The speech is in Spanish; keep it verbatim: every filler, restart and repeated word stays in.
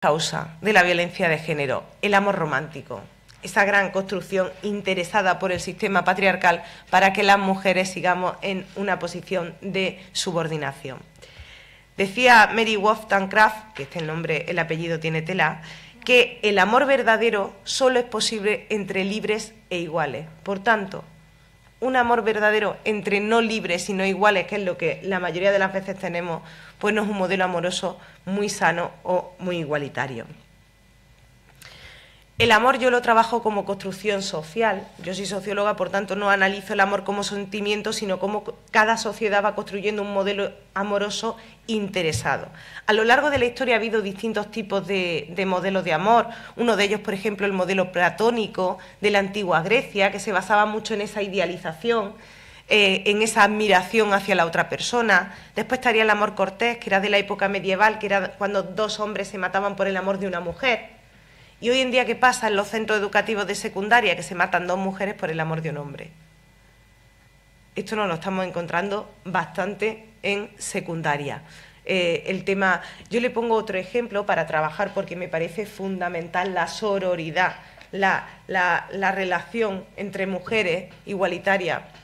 causa de la violencia de género, el amor romántico, esa gran construcción interesada por el sistema patriarcal para que las mujeres sigamos en una posición de subordinación. Decía Mary Wollstonecraft, que este el nombre, el apellido tiene tela, que el amor verdadero solo es posible entre libres e iguales. Por tanto, un amor verdadero entre no libres y no iguales, que es lo que la mayoría de las veces tenemos, pues no es un modelo amoroso muy sano o muy igualitario. El amor yo lo trabajo como construcción social. Yo soy socióloga, por tanto no analizo el amor como sentimiento, sino como cada sociedad va construyendo un modelo amoroso interesado. A lo largo de la historia ha habido distintos tipos de, de modelos de amor. Uno de ellos, por ejemplo, el modelo platónico de la antigua Grecia, que se basaba mucho en esa idealización, eh, en esa admiración hacia la otra persona. Después estaría el amor cortés, que era de la época medieval, que era cuando dos hombres se mataban por el amor de una mujer. Y hoy en día, ¿qué pasa en los centros educativos de secundaria? Que se matan dos mujeres por el amor de un hombre. Esto nos lo estamos encontrando bastante en secundaria. Eh, el tema, yo le pongo otro ejemplo para trabajar porque me parece fundamental la sororidad, la, la, la relación entre mujeres igualitaria